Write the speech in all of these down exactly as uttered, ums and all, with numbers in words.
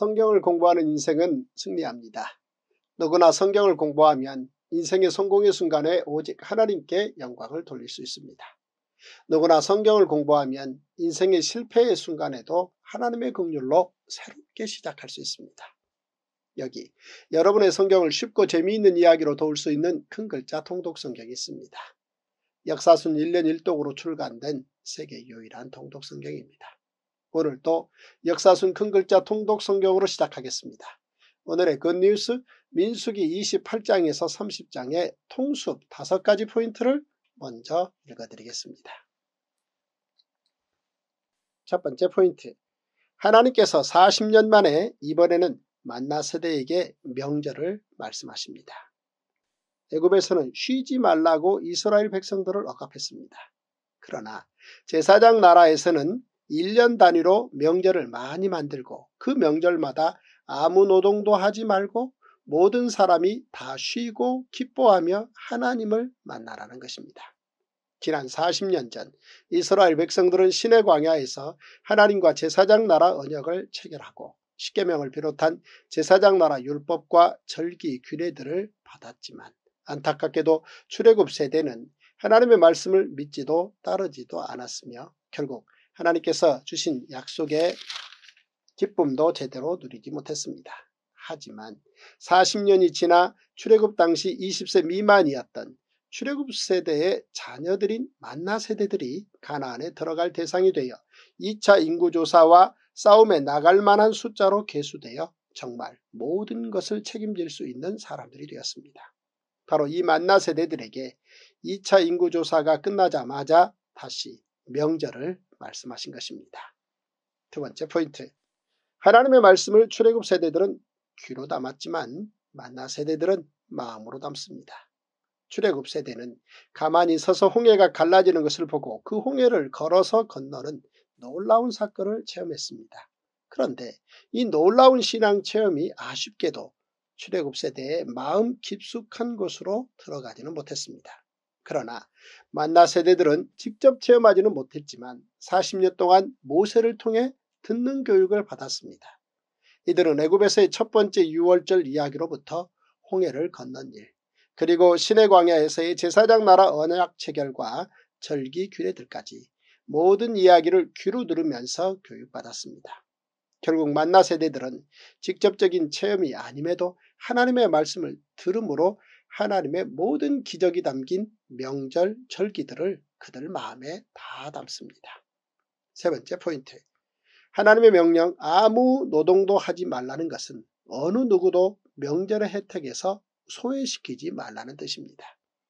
성경을 공부하는 인생은 승리합니다. 누구나 성경을 공부하면 인생의 성공의 순간에 오직 하나님께 영광을 돌릴 수 있습니다. 누구나 성경을 공부하면 인생의 실패의 순간에도 하나님의 긍휼로 새롭게 시작할 수 있습니다. 여기 여러분의 성경을 쉽고 재미있는 이야기로 도울 수 있는 큰 글자 통독 성경이 있습니다. 역사순 일 년 일 독으로 출간된 세계 유일한 통독 성경입니다. 오늘도 역사순 큰 글자 통독 성경으로 시작하겠습니다. 오늘의 굿뉴스 민수기 이십팔 장에서 삼십 장의 통습 다섯 가지 포인트를 먼저 읽어드리겠습니다. 첫 번째 포인트, 하나님께서 사십 년 만에 이번에는 만나 세대에게 명절을 말씀하십니다. 애굽에서는 쉬지 말라고 이스라엘 백성들을 억압했습니다. 그러나 제사장 나라에서는 일 년 단위로 명절을 많이 만들고 그 명절마다 아무 노동도 하지 말고 모든 사람이 다 쉬고 기뻐하며 하나님을 만나라는 것입니다. 지난 사십 년 전 이스라엘 백성들은 시내 광야에서 하나님과 제사장 나라 언약을 체결하고 십계명을 비롯한 제사장 나라 율법과 절기 규례들을 받았지만 안타깝게도 출애굽 세대는 하나님의 말씀을 믿지도 따르지도 않았으며 결국 하나님께서 주신 약속의 기쁨도 제대로 누리지 못했습니다. 하지만 사십 년이 지나 출애굽 당시 이십 세 미만이었던 출애굽 세대의 자녀들인 만나 세대들이 가나안에 들어갈 대상이 되어 이 차 인구조사와 싸움에 나갈 만한 숫자로 계수되어 정말 모든 것을 책임질 수 있는 사람들이 되었습니다. 바로 이 만나 세대들에게 이 차 인구조사가 끝나자마자 다시 명절을 말씀하신 것입니다. 두 번째 포인트, 하나님의 말씀을 출애굽 세대들은 귀로 담았지만 만나 세대들은 마음으로 담습니다. 출애굽 세대는 가만히 서서 홍해가 갈라지는 것을 보고 그 홍해를 걸어서 건너는 놀라운 사건을 체험했습니다. 그런데 이 놀라운 신앙 체험이 아쉽게도 출애굽 세대의 마음 깊숙한 곳으로 들어가지는 못했습니다. 그러나 만나 세대들은 직접 체험하지는 못했지만 사십 년 동안 모세를 통해 듣는 교육을 받았습니다. 이들은 애굽에서의 첫 번째 유월절 이야기로부터 홍해를 건넌 일, 그리고 시내 광야에서의 제사장 나라 언약 체결과 절기 규례들까지 모든 이야기를 귀로 들으면서 교육받았습니다. 결국 만나 세대들은 직접적인 체험이 아님에도 하나님의 말씀을 들음으로 하나님의 모든 기적이 담긴 명절 절기들을 그들 마음에 다 담습니다. 세 번째 포인트, 하나님의 명령 아무 노동도 하지 말라는 것은 어느 누구도 명절의 혜택에서 소외시키지 말라는 뜻입니다.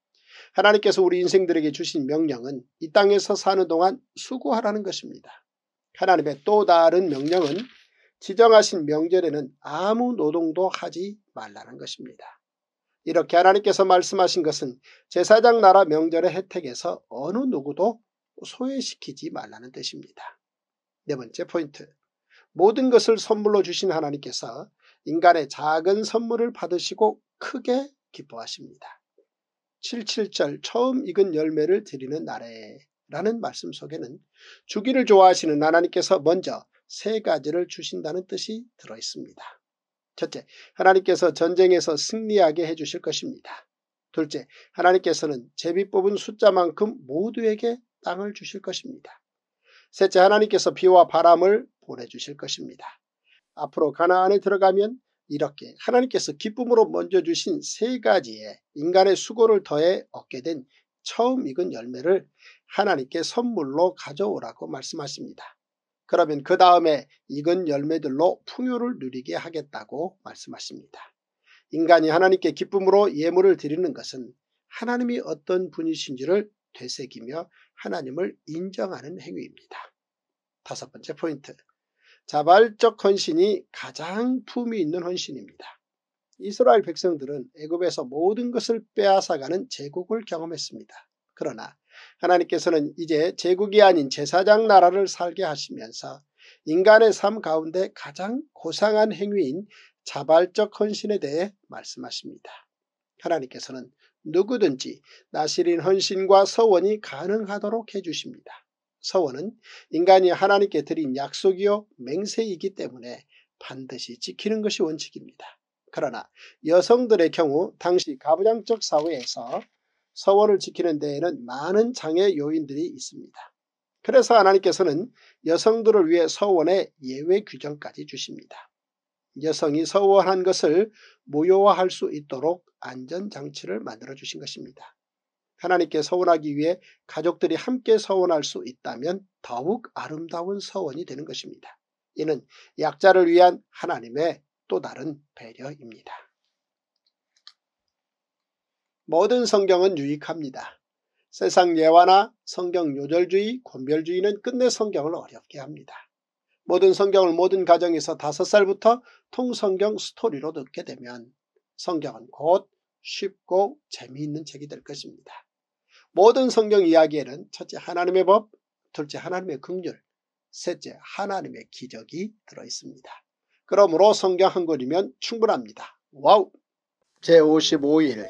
하나님께서 우리 인생들에게 주신 명령은 이 땅에서 사는 동안 수고하라는 것입니다. 하나님의 또 다른 명령은 지정하신 명절에는 아무 노동도 하지 말라는 것입니다. 이렇게 하나님께서 말씀하신 것은 제사장 나라 명절의 혜택에서 어느 누구도 소외시키지 말라는 뜻입니다. 네 번째 포인트, 모든 것을 선물로 주신 하나님께서 인간의 작은 선물을 받으시고 크게 기뻐하십니다. 칠칠절 처음 익은 열매를 드리는 날에 라는 말씀 속에는 주기를 좋아하시는 하나님께서 먼저 세 가지를 주신다는 뜻이 들어있습니다. 첫째, 하나님께서 전쟁에서 승리하게 해주실 것입니다. 둘째, 하나님께서는 제비 뽑은 숫자만큼 모두에게 땅을 주실 것입니다. 셋째, 하나님께서 비와 바람을 보내주실 것입니다. 앞으로 가나안에 들어가면 이렇게 하나님께서 기쁨으로 먼저 주신 세 가지의 인간의 수고를 더해 얻게 된 처음 익은 열매를 하나님께 선물로 가져오라고 말씀하십니다. 그러면 그 다음에 익은 열매들로 풍요를 누리게 하겠다고 말씀하십니다. 인간이 하나님께 기쁨으로 예물을 드리는 것은 하나님이 어떤 분이신지를 되새기며 하나님을 인정하는 행위입니다. 다섯 번째 포인트, 자발적 헌신이 가장 품위 있는 헌신입니다. 이스라엘 백성들은 애굽에서 모든 것을 빼앗아가는 제국을 경험했습니다. 그러나 하나님께서는 이제 제국이 아닌 제사장 나라를 살게 하시면서 인간의 삶 가운데 가장 고상한 행위인 자발적 헌신에 대해 말씀하십니다. 하나님께서는 누구든지 나실인 헌신과 서원이 가능하도록 해주십니다. 서원은 인간이 하나님께 드린 약속이요 맹세이기 때문에 반드시 지키는 것이 원칙입니다. 그러나 여성들의 경우 당시 가부장적 사회에서 서원을 지키는 데에는 많은 장애 요인들이 있습니다. 그래서 하나님께서는 여성들을 위해 서원에 예외 규정까지 주십니다. 여성이 서원한 것을 무효화할 수 있도록 안전장치를 만들어 주신 것입니다. 하나님께 서원하기 위해 가족들이 함께 서원할 수 있다면 더욱 아름다운 서원이 되는 것입니다. 이는 약자를 위한 하나님의 또 다른 배려입니다. 모든 성경은 유익합니다. 세상 예화나 성경 요절주의, 권별주의는 끝내 성경을 어렵게 합니다. 모든 성경을 모든 가정에서 다섯 살부터 통성경 스토리로 듣게 되면 성경은 곧 쉽고 재미있는 책이 될 것입니다. 모든 성경 이야기에는 첫째 하나님의 법, 둘째 하나님의 긍휼, 셋째 하나님의 기적이 들어있습니다. 그러므로 성경 한 권이면 충분합니다. 와우! 제오십오 일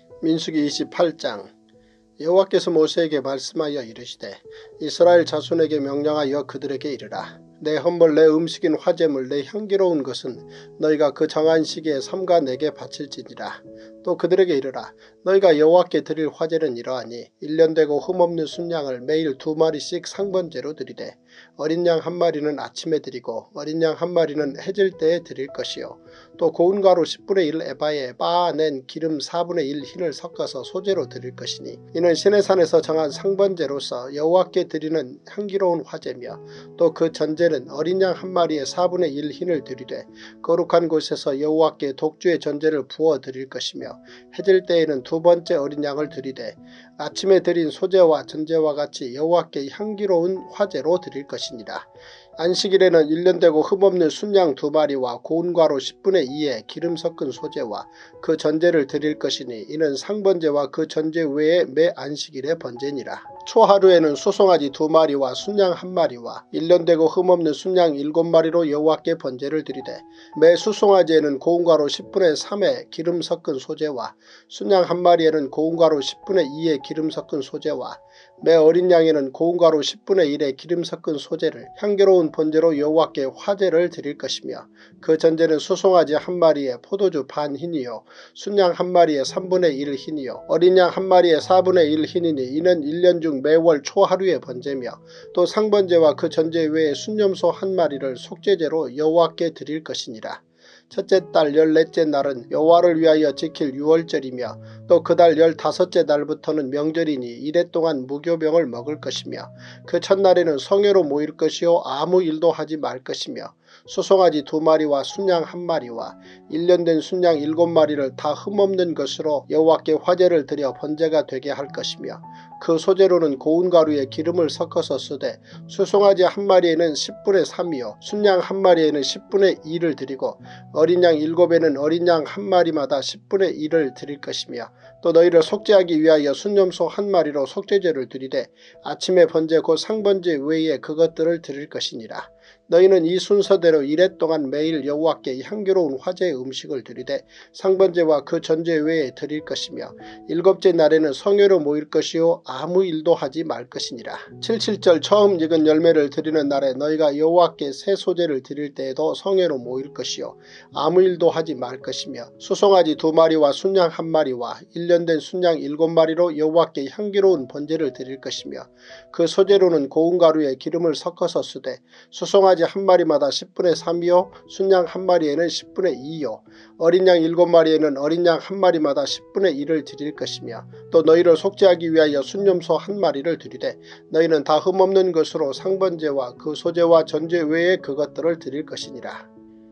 민수기 이십팔 장 여호와께서 모세에게 말씀하여 이르시되 이스라엘 자손에게 명령하여 그들에게 이르라. 내 헌물 내 음식인 화제물 내 향기로운 것은 너희가 그 정한 시기에 삼가 내게 바칠지니라. 또 그들에게 이르라. 너희가 여호와께 드릴 화제는 이러하니 일 년 되고 흠없는 순양을 매일 두 마리씩 상번제로 드리되 어린 양 한 마리는 아침에 드리고 어린 양 한 마리는 해질 때에 드릴 것이요. 또 고운 가루 십분의 일 에바에 빻아낸 기름 사분의 일 흰을 섞어서 소제로 드릴 것이니 이는 시내산에서 정한 상번제로서 여호와께 드리는 향기로운 화제며 또 그 전제는 어린 양 한 마리에 사분의 일 흰을 드리되 거룩한 곳에서 여호와께 독주의 전제를 부어 드릴 것이며 해질 때에는 두 번째 어린 양을 드리되 아침에 드린 소제와 전제와 같이 여호와께 향기로운 화제로 드릴 것이니라. 안식일에는 일 년 되고 흠없는 순양 두 마리와 고운 가루 십분의 이에 기름 섞은 소제와 그 전제를 드릴 것이니 이는 상번제와 그 전제 외에 매 안식일의 번제니라. 초하루에는 수송아지 두 마리와 순양 한 마리와 일 년 되고 흠없는 순양 일곱 마리로 여호와께 번제를 드리되 매 수송아지에는 고운 가루 십분의 삼에 기름 섞은 소제와 순양 한 마리에는 고운 가루 십분의 이에 기름 섞은 소제와 매 어린 양에는 고운 가루 십분의 일에 기름 섞은 소제를 향기로운 번제로 여호와께 화제를 드릴 것이며 그 전제는 수송아지 한 마리에 포도주 반 흰이요 순양 한 마리에 삼분의 일 흰이요 어린 양 한 마리에 사분의 일 흰이니 이는 일 년 중 매월 초하루의 번제며 또 상번제와 그 전제 외에 순염소 한 마리를 속죄제로 여호와께 드릴 것이니라. 첫째 달 열넷째 날은 여호와를 위하여 지킬 유월절이며 또 그 달 열다섯째 날부터는 명절이니 이래 동안 무교병을 먹을 것이며 그 첫날에는 성회로 모일 것이요 아무 일도 하지 말 것이며 수송아지 두 마리와 순양 한 마리와 일 년 된 순양 일곱 마리를 다 흠없는 것으로 여호와께 화제를 드려 번제가 되게 할 것이며 그 소제로는 고운 가루에 기름을 섞어서 쓰되 수송아지 한 마리에는 십분의 삼이요 순양 한 마리에는 십분의 이를 드리고 어린 양 일곱에는 어린 양 한 마리마다 십분의 일을 드릴 것이며 또 너희를 속죄하기 위하여 순염소 한 마리로 속죄제를 드리되 아침에 번제 곧 상번제 외에 그것들을 드릴 것이니라. 너희는 이 순서대로 이래 동안 매일 여호와께 향기로운 화제의 음식을 드리되 상번제와 그 전제 외에 드릴 것이며 일곱째 날에는 성회로 모일 것이요 아무 일도 하지 말 것이니라. 칠칠절 처음 익은 열매를 드리는 날에 너희가 여호와께 새 소제를 드릴 때에도 성회로 모일 것이요 아무 일도 하지 말 것이며 수송아지 두 마리와 순양 한 마리와 일 년 된 순양 일곱 마리로 여호와께 향기로운 번제를 드릴 것이며 그 소제로는 고운 가루에 기름을 섞어서 쓰되 수송아지 한 마리마다 십분의 삼이요 순양 한 마리에는 십분의 이요 어린 양 일곱 마리에는 어린 양 한 마리마다 십분의 일을 드릴 것이며 또 너희를 속죄하기 위하여 순염소 한 마리를 드리되 너희는 다 흠없는 것으로 상번제와 그 소제와 전제 외에 그것들을 드릴 것이니라.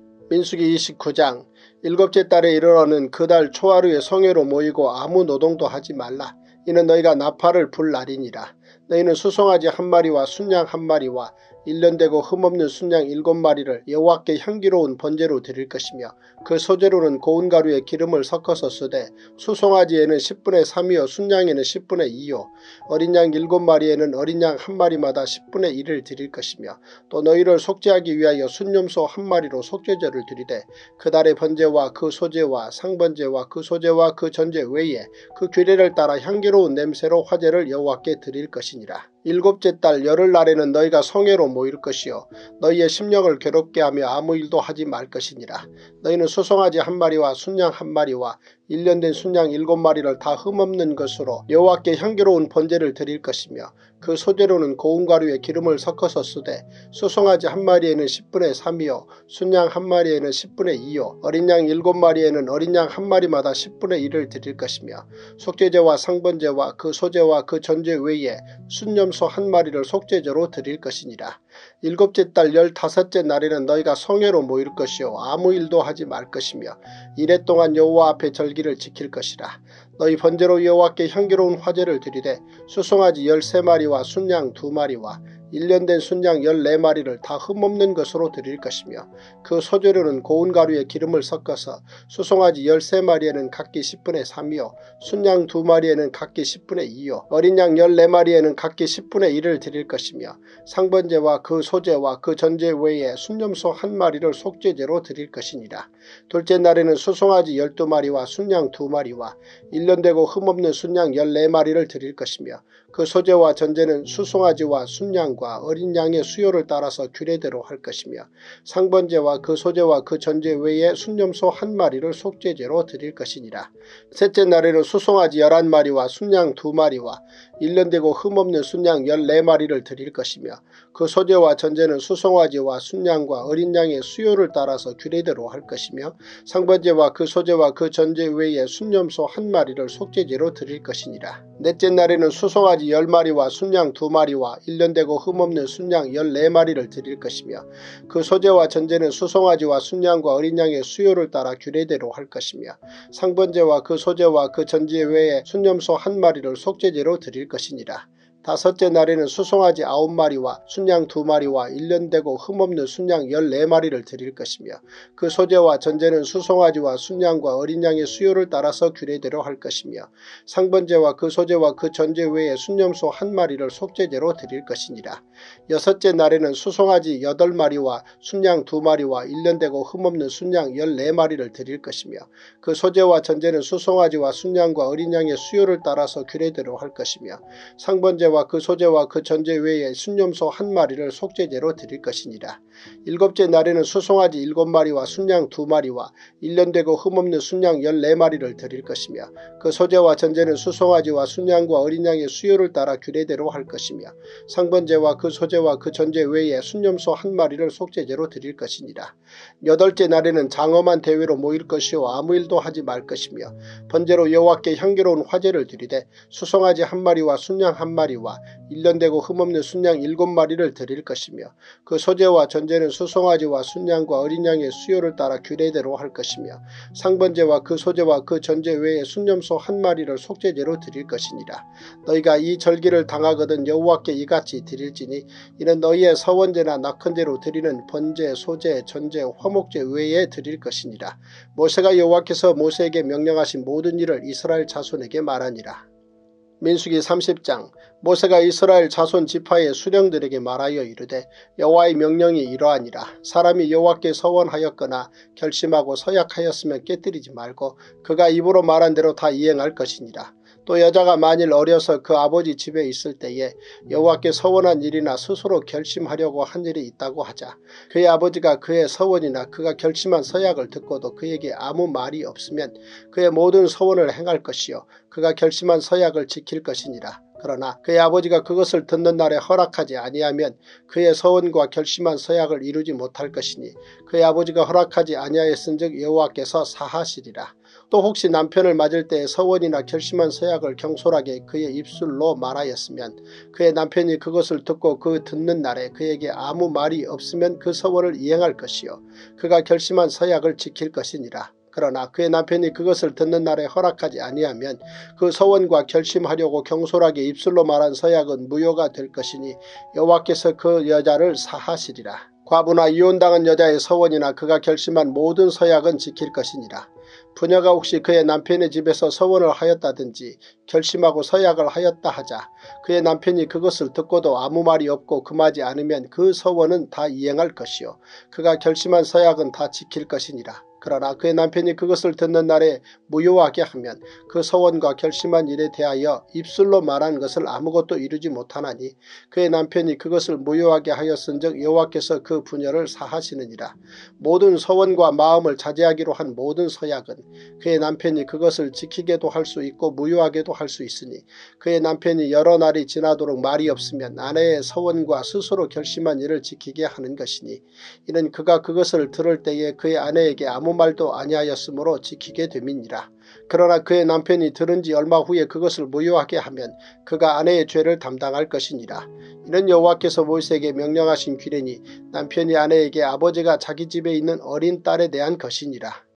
민수기 이십구 장 일곱째 달에 이르러는 그 달 초하루에 성회로 모이고 아무 노동도 하지 말라. 이는 너희가 나팔을 불 날이니라. 너희는 수송아지 한 마리와 순양 한 마리와 일 년 되고 흠없는 순양 일곱 마리를 여호와께 향기로운 번제로 드릴 것이며 그 소제로는 고운 가루에 기름을 섞어서 쓰되 수송아지에는 십분의 삼이요 순양에는 십분의 이요 어린 양 일곱 마리에는 어린 양 한 마리마다 십분의 일을 드릴 것이며 또 너희를 속죄하기 위하여 순염소 한 마리로 속죄제를 드리되 그 달의 번제와 그 소제와 상번제와 그 소제와 그 전제 외에 그 규례를 따라 향기로운 냄새로 화제를 여호와께 드릴 것이니라. 일곱째 달 열흘날에는 너희가 성회로 모일 것이요 너희의 심령을 괴롭게 하며 아무 일도 하지 말 것이니라. 너희는 수송아지 한 마리와 순양 한 마리와 일년된 순양 일곱 마리를 다 흠없는 것으로 여호와께 향기로운 번제를 드릴 것이며 그 소재로는 고운 가루에 기름을 섞어서 쓰되 수송아지 한 마리에는 십분의 삼이요 순양 한 마리에는 십분의 이요 어린 양 일곱 마리에는 어린 양 한 마리마다 십분의 일을 드릴 것이며 속죄제와 상번제와 그 소제와 그 전제 외에 순염소 한 마리를 속죄제로 드릴 것이니라. 일곱째 달 열다섯째 날에는 너희가 성회로 모일 것이요 아무 일도 하지 말 것이며 이래 동안 여호와 앞에 절기를 지킬 것이라. 너희 번제로 여호와께 향기로운 화제를 드리되 수송아지 열세 마리와 순양 두 마리와 일년된 순양 열네 마리를 다 흠없는 것으로 드릴 것이며 그 소재로는 고운 가루에 기름을 섞어서 수송아지 열세 마리에는 각기 십분의 삼이요 순양 두 마리에는 각기 십분의 이요 어린 양 열네 마리에는 각기 십분의 일을 드릴 것이며 상번제와 그 소제와 그 전제 외에 순염소 한 마리를 속죄제로 드릴 것이니라. 둘째 날에는 수송아지 열두 마리와 순양 두 마리와 일년되고 흠없는 순양 열네 마리를 드릴 것이며 그 소제와 전제는 수송아지와 순양과 어린 양의 수요를 따라서 규례대로 할 것이며 상번제와 그 소제와 그 전제 외에 순염소 한 마리를 속죄제로 드릴 것이니라. 셋째 날에는 수송아지 열한 마리와 순양 두 마리와 일년되고 흠없는 순양 열네 마리를 드릴 것이며 그 소제와 전제는 수송아지와 순양과 어린 양의 수요를 따라서 규례대로 할 것이며 상번제와 그 소제와 그 전제 외에 순염소 한 마리를 속죄제로 드릴 것이니라. 넷째 날에는 수송아지 열 마리와 순양 두 마리와 일년되고 흠없는 순양 열네 마리를 드릴 것이며 그 소제와 전제는 수송아지와 순양과 어린 양의 수요를 따라 규례대로 할 것이며 상번제와 그 소제와 그 전제 외에 순염소 한 마리를 속죄제로 드릴 것이니라. 다섯째 날에는 수송아지 아홉 마리와 순양 두 마리와 일년되고 흠없는 순양 열네 마리를 드릴 것이며 그 소제와 전제는 수송아지와 순양과 어린 양의 수요를 따라서 규례대로 할 것이며 상번제와 그 소제와 그 전제 외에 순염소 한 마리를 속죄제로 드릴 것이니라. 여섯째 날에는 수송아지 여덟 마리와 순양 두 마리와 일년되고 흠없는 순양 열네 마리를 드릴 것이며 그 소제와 전제는 수송아지와 순양과 어린 양의 수요를 따라서 규례대로 할 것이며 상번제와 그 소제와 그 전제 외에 순염소 한 마리를 속죄제로 드릴 것이니라. 일곱째 날에는 수송아지 일곱 마리와 순양 두 마리와 일년되고 흠없는 순양 열네 마리를 드릴 것이며 그 소제와 전제는 수송아지와 순양과 어린 양의 수요를 따라 규례대로 할 것이며 상번제와 그 소제와 그 전제 외에 순염소 한 마리를 속죄제로 드릴 것이니라. 여덟째 날에는 장엄한 대회로 모일 것이요 아무 일도 하지 말 것이며 번제로 여호와께 향기로운 화제를 드리되 수송아지 한 마리와 순양 한 마리와 일년되고 흠없는 순양 일곱 마리를 드릴 것이며 그 소제와 전제는 수송아지와 순양과 어린 양의 수요를 따라 규례대로 할 것이며 상번제와 그 소제와 그 전제 외에 순염소 한 마리를 속죄제로 드릴 것이니라. 너희가 이 절기를 당하거든 여호와께 이같이 드릴지니 이는 너희의 서원제나 낙헌제로 드리는 번제, 소제, 전제, 화목제 외에 드릴 것이니라. 모세가 여호와께서 모세에게 명령하신 모든 일을 이스라엘 자손에게 말하니라. 민수기 삼십 장. 모세가 이스라엘 자손 지파의 수령들에게 말하여 이르되 여호와의 명령이 이러하니라. 사람이 여호와께 서원하였거나 결심하고 서약하였으면 깨뜨리지 말고 그가 입으로 말한 대로 다 이행할 것이니라. 또 여자가 만일 어려서 그 아버지 집에 있을 때에 여호와께 서원한 일이나 스스로 결심하려고 한 일이 있다고 하자. 그의 아버지가 그의 서원이나 그가 결심한 서약을 듣고도 그에게 아무 말이 없으면 그의 모든 서원을 행할 것이요 그가 결심한 서약을 지킬 것이니라. 그러나 그의 아버지가 그것을 듣는 날에 허락하지 아니하면 그의 서원과 결심한 서약을 이루지 못할 것이니 그의 아버지가 허락하지 아니하였은즉 여호와께서 사하시리라. 또 혹시 남편을 맞을 때에 서원이나 결심한 서약을 경솔하게 그의 입술로 말하였으면 그의 남편이 그것을 듣고 그 듣는 날에 그에게 아무 말이 없으면 그 서원을 이행할 것이요 그가 결심한 서약을 지킬 것이니라. 그러나 그의 남편이 그것을 듣는 날에 허락하지 아니하면 그 서원과 결심하려고 경솔하게 입술로 말한 서약은 무효가 될 것이니 여호와께서 그 여자를 사하시리라. 과부나 이혼당한 여자의 서원이나 그가 결심한 모든 서약은 지킬 것이니라. 부녀가 혹시 그의 남편의 집에서 서원을 하였다든지 결심하고 서약을 하였다 하자 그의 남편이 그것을 듣고도 아무 말이 없고 금하지 않으면 그 서원은 다 이행할 것이요 그가 결심한 서약은 다 지킬 것이니라. 그러나 그의 남편이 그것을 듣는 날에 무효하게 하면 그 서원과 결심한 일에 대하여 입술로 말한 것을 아무것도 이루지 못하나니 그의 남편이 그것을 무효하게 하였은즉 여호와께서 그 분녀를 사하시느니라. 모든 서원과 마음을 자제하기로 한 모든 서약은 그의 남편이 그것을 지키게도 할 수 있고 무효하게도 할 수 있으니 그의 남편이 여러 날이 지나도록 말이 없으면 아내의 서원과 스스로 결심한 일을 지키게 하는 것이니 이는 그가 그것을 들을 때에 그의 아내에게 아무 말도 아니하였으므로 지키게 됨이니라. 그러나 그의 남편이 들은 지 얼마 후에 그것을 무효하게 하면 그가 아내의 죄를 담당할 것이니라. 이는 여호와께서 모세에게 명령하신 규례니 남편이 아내에게 아버지가 자기 집에 있는 어린 딸에 대한 것이니라.